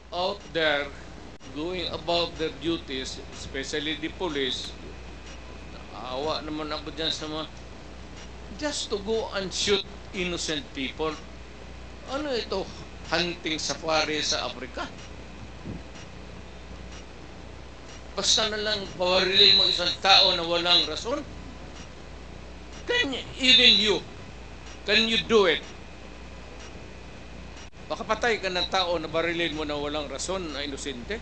out there going above their duties, especially the police, awa naman ako dyan sa mga, just to go and shoot innocent people. Ano ito? Hunting safari sa Africa? Basta na lang pawarilin mo isang tao na walang rason? Can you do it? Baka patay ka ng tao na barilin mo na walang rason na inosente?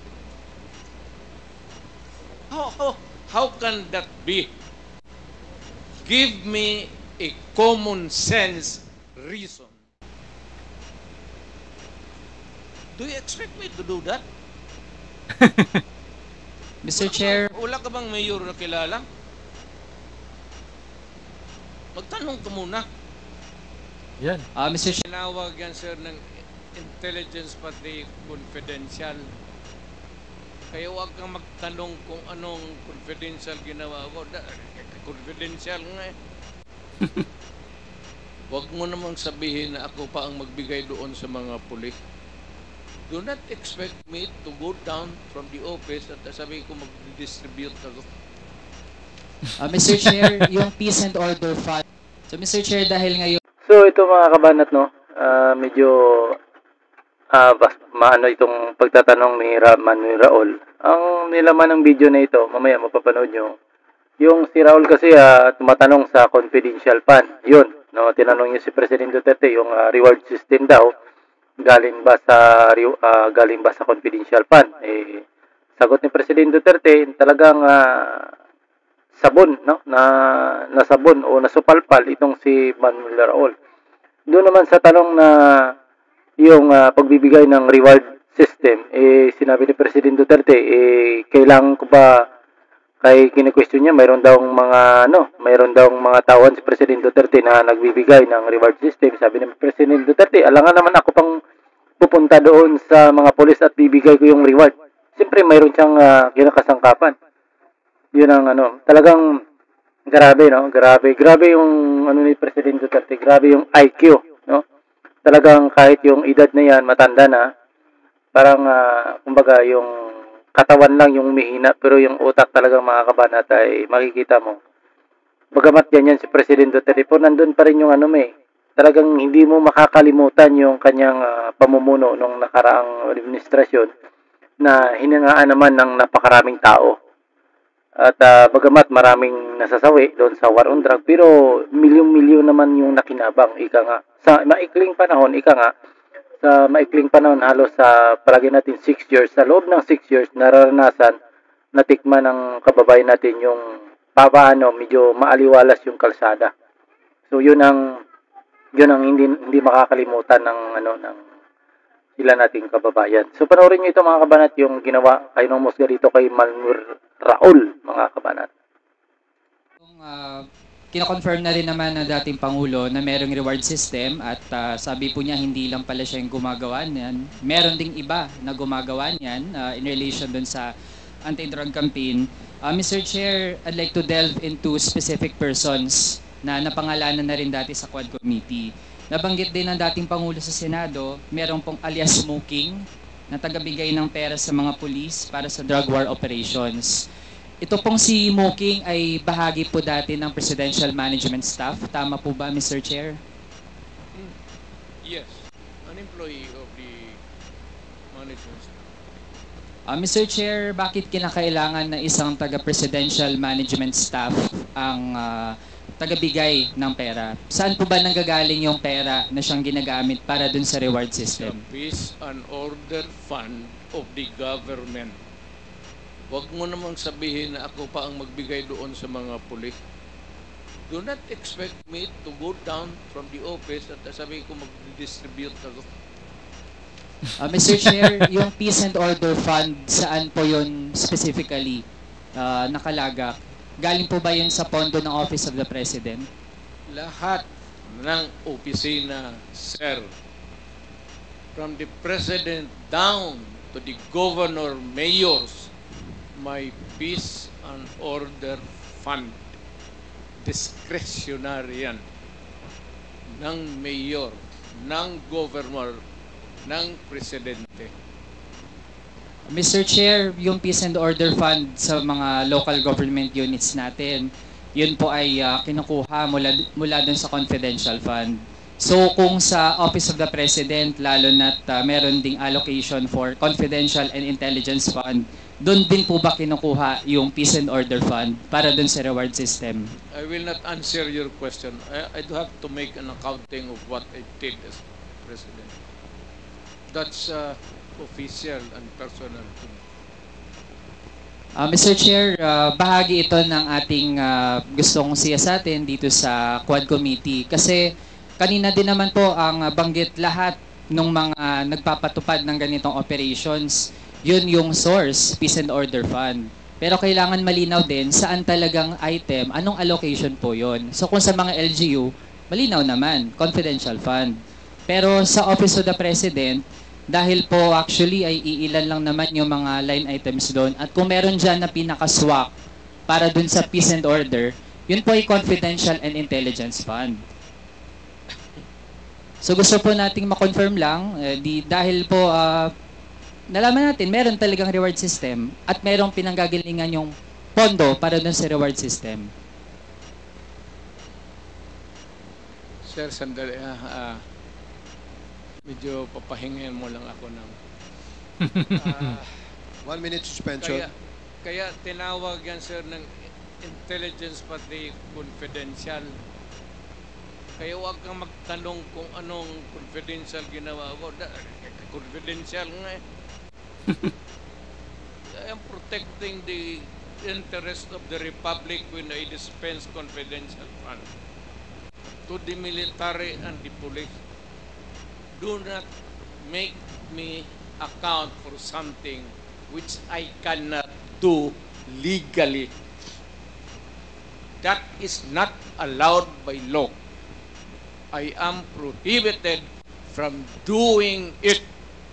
How can that be? Give me a common sense reason. Do you expect me to do that? Mr. Chair, Wala ka bang mayor na kilala? Magtanong ka muna. Yan. Mr. Chair, Tinawag yan, sir, ng intelligence pati confidential. Kaya huwag kang magtanong kung anong confidential ginawa ko. Confidential nga eh. Huwag mo namang sabihin na ako pa ang magbigay doon sa mga pulis. Do not expect me to go down from the office at sabihin ko mag-distribute ako. Mr. Chair, yung Peace and Order Fund. So, Mr. Chair, dahil ngayon, So ito mga kabanat, no, medyo maano itong pagtatanong ni Manuel Raul. Ang nilaman ng video na ito, mamaya mapapanood nyo. Yung si Raul kasi tumatanong sa confidential fund. Yun, no, tinanong niya si President Duterte yung reward system daw galing ba sa confidential fund. Sagot ni President Duterte, talagang sabon, no, na nasabon o nasupalpal itong si Manuel Raul. Doon naman sa tanong na yung pagbibigay ng reward system, sinabi ni President Duterte, kailangan ko ba, kay kini-question niya, mayroon daw mga tauhan si President Duterte na nagbibigay ng reward system. Sabi ni President Duterte, alangan naman ako pang pupunta doon sa mga pulis at bibigay ko yung reward. Siyempre mayroon siyang kinakasangkapan. Yun ang talagang grabe, no? Grabe yung ni President Duterte, grabe yung IQ, no? Talagang kahit yung edad na yan, matanda na, parang kumbaga yung katawan lang yung umihina, pero yung utak talagang mga kabanat ay makikita mo. Bagamat yan si President Duterte, po nandun pa rin yung talagang hindi mo makakalimutan yung kanyang pamumuno nung nakaraang administrasyon na hiningaan naman ng napakaraming tao. At bagamat maraming nasasawi doon sa war on drug, pero milyon-milyon naman yung nakinabang, sa maikling panahon, halos sa palagi natin 6 years, sa loob ng 6 years, nararanasan, natikman ng kababayan natin yung papaano, medyo maaliwalas yung kalsada. So yun ang hindi makakalimutan ng sila nating kababayan. So panoorin niyo ito mga kabanat, yung ginawa kay ng musga dito kay Manuel Raul, mga kabanat. kina-confirm na rin naman ng dating Pangulo na merong reward system at sabi po niya hindi lang pala siya yung gumagawa niyan. Meron ding iba na gumagawa niyan in relation dun sa anti-drug campaign. Mr. Chair, I'd like to delve into specific persons na napangalanan na rin dati sa Quad Committee. Nabanggit din ng dating Pangulo sa Senado, meron pong alias smoking na tagabigay ng pera sa mga pulis para sa drug war operations. Ito pong si Moking ay bahagi po dati ng Presidential Management Staff. Tama po ba, Mr. Chair? Yes, an employee of the management staff. Mr. Chair, bakit kinakailangan na isang taga-Presidential Management Staff ang tagabigay ng pera? Saan po ba nanggagaling yung pera na siyang ginagamit para dun sa reward system? The Peace and Order Fund of the government. Huwag mo namang sabihin na ako pa ang magbigay doon sa mga pulis. Do not expect me to go down from the office at sabihin ko mag-distribute ako. Mr. Chair, yung Peace and Order Fund, saan po yun specifically nakalagak? Galing po ba yun sa pondo ng Office of the President? Lahat ng opisina, sir, from the President down to the Governor, Mayors, may Peace and Order Fund. Discretionary yan ng Mayor, ng Governor, ng Presidente. Mr. Chair, yung Peace and Order Fund sa mga local government units natin, yun po ay kinukuha mula dun sa confidential fund. So kung sa Office of the President, lalo na't meron ding allocation for confidential and intelligence fund, doon din po ba kinukuha yung Peace and Order Fund para dun sa reward system? I will not answer your question. I do have to make an accounting of what I did as president. That's official and personal to me. Mr. Chair, bahagi ito ng ating gustong siyasatin dito sa Quad Committee kasi kanina din naman po ang banggit lahat ng mga nagpapatupad ng ganitong operations. Yun yung source, Peace and Order Fund. Pero kailangan malinaw din saan talagang item, anong allocation po yun. So kung sa mga LGU, malinaw naman, confidential fund. Pero sa Office of the President, dahil po actually ay iilan lang naman yung mga line items doon. At kung meron dyan na pinaka-swak para dun sa Peace and Order, yun po ay confidential and intelligence fund. So gusto po nating ma-confirm lang, dahil po nalaman natin meron talagang reward system at merong pinanggagalingan yung pondo para dun sa reward system. Sir, sandali. Medyo papahingin mo lang ako ng 1 minute suspension. Kaya tinawag yan, sir, ng intelligence pati confidential. Kaya huwag kang magtanong kung anong confidential ginawa ko. Confidential nga eh. I am protecting the interest of the Republic when I dispense confidential fund to the military and the police. Do not make me account for something which I cannot do legally. That is not allowed by law. I am prohibited from doing it.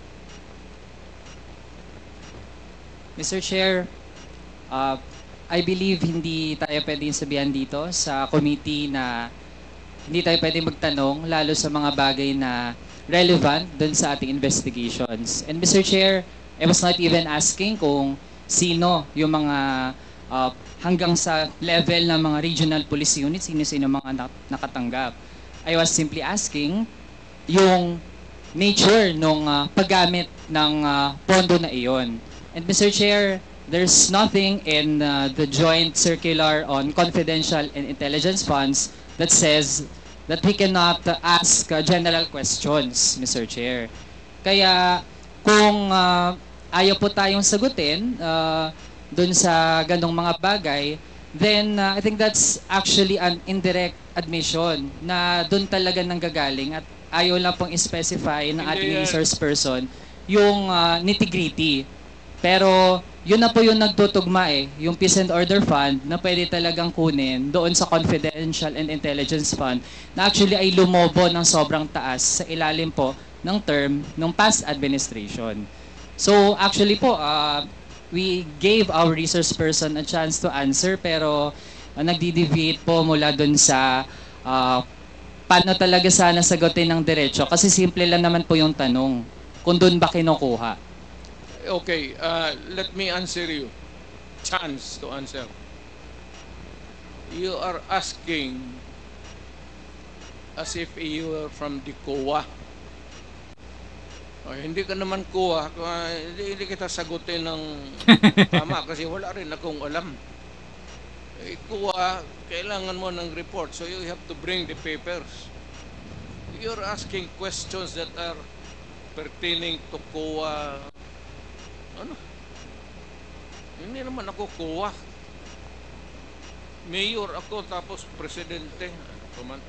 Mr. Chair, I believe hindi tayo pwedeng sabihan dito sa committee na hindi tayo pwedeng magtanong lalo sa mga bagay na relevant dun sa ating investigations. And Mr. Chair, I was not even asking kung sino yung mga hanggang sa level ng mga regional police units, sino mga nakatanggap. I was simply asking yung nature ng paggamit ng pondo na iyon. And Mr. Chair, there's nothing in the joint circular on confidential and intelligence funds that says that we cannot ask general questions, Mr. Chair. Kaya kung ayaw po tayong sagutin dun sa ganong mga bagay, then I think that's actually an indirect admission na dun talaga nanggagaling at ayaw lang pong specify ng ating resource person yung nitty-gritty. Pero yun na po yung nagtutugma yung Peace and Order Fund na pwede talagang kunin doon sa Confidential and Intelligence Fund na actually ay lumobo ng sobrang taas sa ilalim po ng term ng past administration. So actually po, we gave our resource person a chance to answer pero nagdi-deviate po mula doon sa paano talaga sana sagutin ng diretso kasi simple lang naman po yung tanong kung doon ba kinukuha. Okay, let me answer you. Chance to answer. You are asking as if you are from the COA. Hindi ka naman COA. Hindi kita sagutin ng tama kasi wala rin akong alam. COA, kailangan mo ng report. So you have to bring the papers. You're asking questions that are pertaining to COA. Ano? Hindi naman ako COA. Mayor ako tapos presidente. Kuman.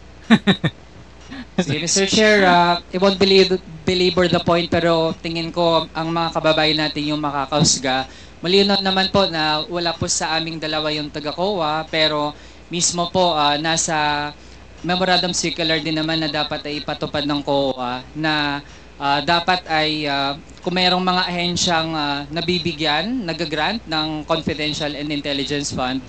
Sige, Mr. Chair, I won't belabor the point pero tingin ko ang mga kababayan natin yung makakausga. Malinaw naman po na wala po sa aming dalawa yung taga-COA pero mismo po nasa memorandum circular din naman na dapat ay ipatupad ng COA na dapat ay kung mayroong mga ahensyang nabibigyan, nag-grant ng confidential and intelligence fund,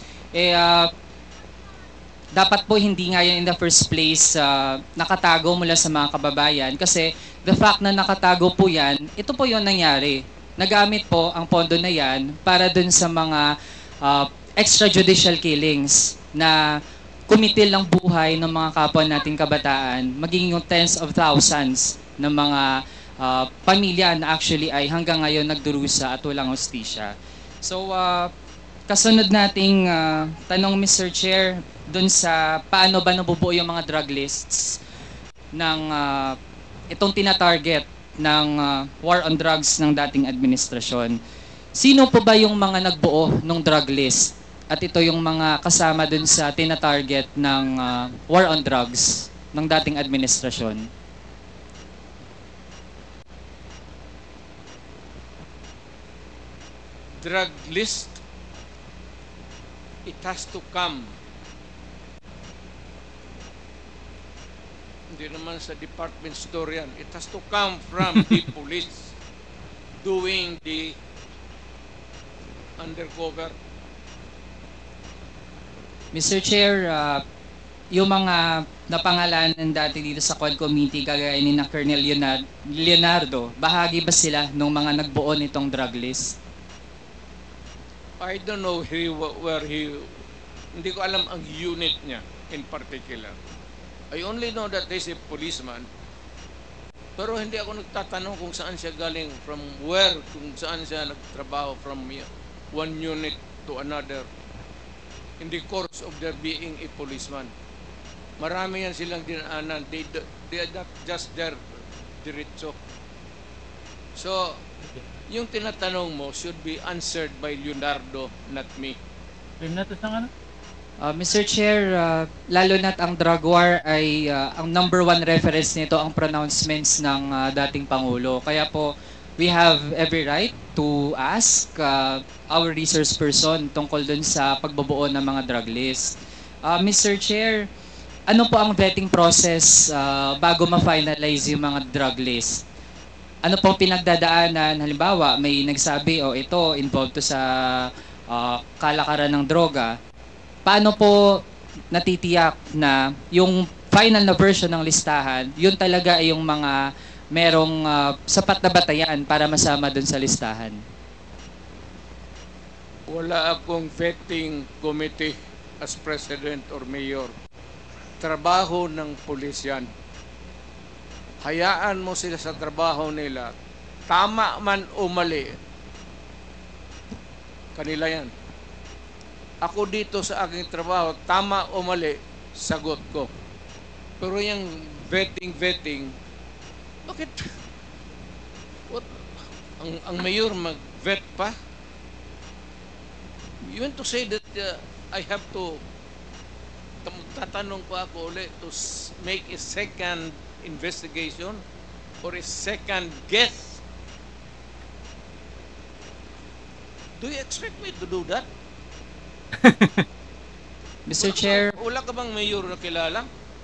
dapat po hindi nga yan in the first place nakatago mula sa mga kababayan kasi the fact na nakatago po yan, ito po yung nangyari. nagamit po ang pondo na yan para dun sa mga extrajudicial killings na kumitil ng buhay ng mga kapwa nating kabataan, maging yung tens of thousands ng mga pamilya na actually ay hanggang ngayon nagdurusa at walang hustisya. So, kasunod nating tanong, Mr. Chair, dun sa paano ba nabubuo yung mga drug lists ng itong tina-target ng war on drugs ng dating administrasyon. Sino po ba yung mga nagbuo ng drug list? At ito yung mga kasama dun sa tina-target ng war on drugs ng dating administrasyon. Drug list, it has to come. Hindi naman sa department store yan. It has to come from the police doing the undercover. Mr. Chair, yung mga napangalanan dati dito sa Quad Committee, kagaya ni na Colonel Leonardo, bahagi ba sila nung mga nagbuo nitong drug list? I don't know hindi ko alam ang unit niya in particular. I only know that there's a policeman. Pero hindi ako nagtatanong kung saan siya galing, from where, kung saan siya nagtrabaho from one unit to another in the course of their being a policeman. Marami yan silang dinaanan. They are not just there diretso. So, yung tinatanong mo should be answered by Leonardo, not me. Mr. Chair, lalo na't ang drug war ay ang number one reference nito ang pronouncements ng dating Pangulo. Kaya po, we have every right to ask our resource person tungkol dun sa pagbubuo ng mga drug list. Mr. Chair, ano po ang vetting process bago ma-finalize yung mga drug list? Ano po pinagdadaanan? Halimbawa, may nagsabi, ito, involved to sa kalakaran ng droga. Paano po natitiyak na yung final na version ng listahan, yun talaga ay yung mga merong sapat na batayan para masama dun sa listahan? Wala akong vetting committee as president or mayor. Trabaho ng pulis yan. Hayaan mo sila sa trabaho nila. Tama man o mali, kanila yan. Ako dito sa aking trabaho, tama o mali, sagot ko. Pero yung vetting, bakit? What? Ang mayor mag-vet pa? You want to say that I have to, tatanong pa ako ulit to make a second investigation or a second guess? Do you expect me to do that? Mr. Chair, Wala ka bang mayor na kilala?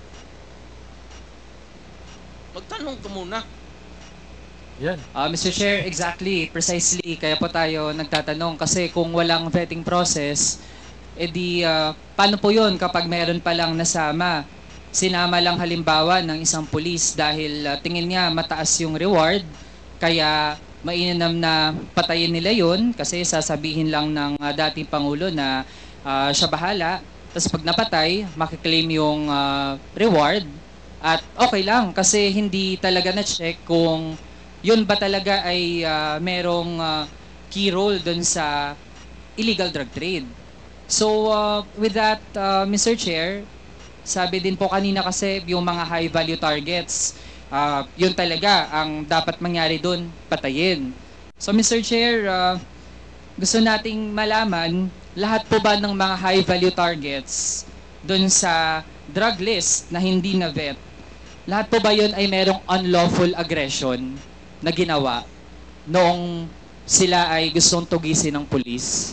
Magtanong ka muna. Yan. Mr. Chair, exactly, precisely, kaya po tayo nagtatanong kasi kung walang vetting process, edi paano po yun kapag meron palang nasama? Sinama lang halimbawa ng isang pulis dahil tingin niya mataas yung reward, kaya mainam na patayin nila yun kasi sasabihin lang ng dating Pangulo na siya bahala. Tapos pag napatay, makiklaim yung reward at okay lang kasi hindi talaga na-check kung yun ba talaga ay merong key role dun sa illegal drug trade. So with that, Mr. Chair, sabi din po kanina kasi yung mga high value targets, yun talaga ang dapat mangyari dun, patayin. So Mr. Chair, gusto nating malaman, lahat po ba ng mga high value targets dun sa drug list na hindi na vet, lahat po ba yun ay merong unlawful aggression na ginawa noong sila ay gustong tugisin ng pulis?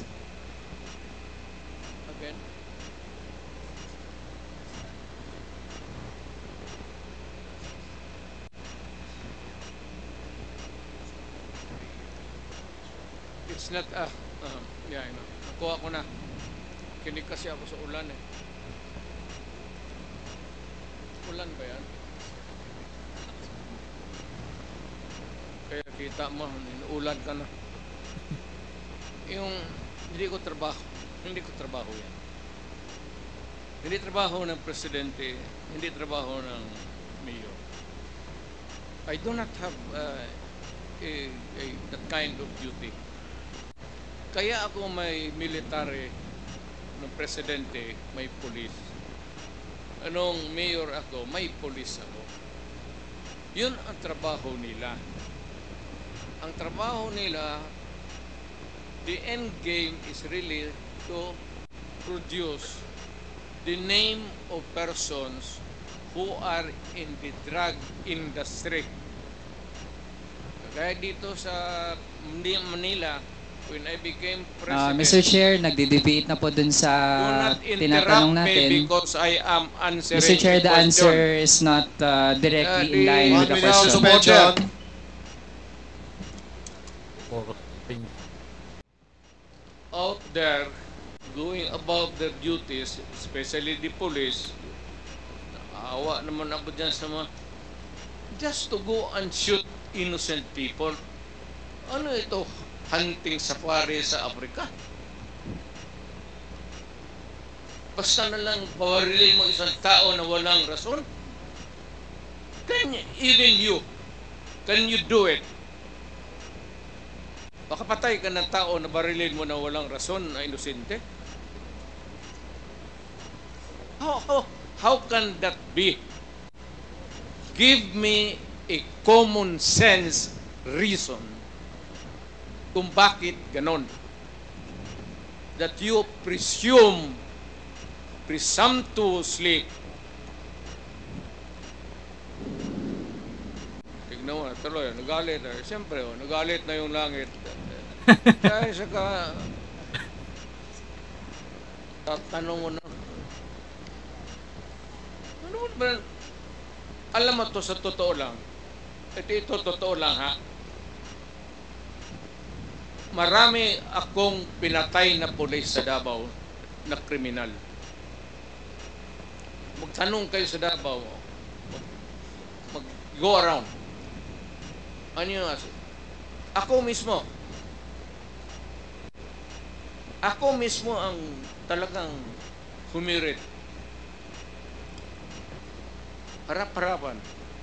Again. It's not, yeah, I know. Nakuha ko na. Kinig kasi ako sa ulan eh. Ulan ba yan? Kaya kita mo, inuulan ka na. yung hindi ko trabaho. Hindi ko trabaho yan. Hindi trabaho ng presidente, hindi trabaho ng mayor. I do not have that kind of duty. Kaya ako may military ng presidente, may police. Anong mayor ako, may police ako. Yun ang trabaho nila. Ang trabaho nila, the end game is really to produce the name of persons who are in the drug industry. Kaya dito sa Manila, when I became president, Mr. Chair, nagdi-debate na po dun do sa not tinatanong interrupt me natin. because I am answering Mr. Chair, the question. answer is not directly in line with the One minute question. suspension. For Out there going above their duties, especially the police, awa naman ako dyan sa mga, just to go and shoot innocent people. Ano ito? Hunting safari sa Africa? Basta na lang pawarilin mo isang tao na walang rason? Even you, can you do it? Baka patay ka ng tao na barilin mo na walang rason na inosente? How can that be? Give me a common sense reason kung bakit ganon. That you presumptuously, tignan mo, tuloy, nagalit. Siyempre, nagalit na yung langit. Dahil saka, tatanong mo na, ano ba, alam mo to sa totoo lang, ito totoo lang ha, marami akong pinatay na pulis sa Davao na kriminal. Magtanong kayo sa Davao, mag-go around. Ano yung ako mismo ang talagang humirit. Harap-harapan.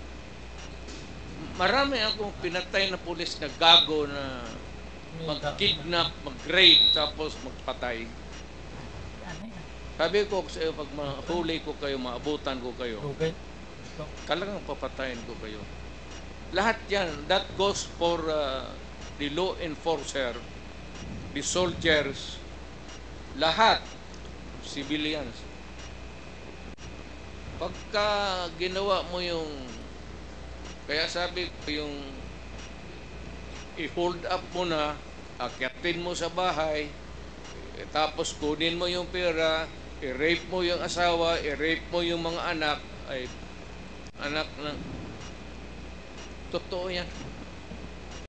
Marami akong pinatay na pulis na gago na mag-kidnap, mag-rape, tapos magpatay. Sabi ko sa iyo, pag mahuli ko kayo, maabutan ko kayo, okay. talagang papatayin ko kayo. Lahat yan, that goes for the law enforcer, the soldiers, lahat, civilians. Pagka ginawa mo yung, kaya sabi ko yung i-hold up mo na, akyatin mo sa bahay, tapos kunin mo yung pera, i-rape mo yung asawa, i-rape mo yung mga anak, ay anak ng totoo yan.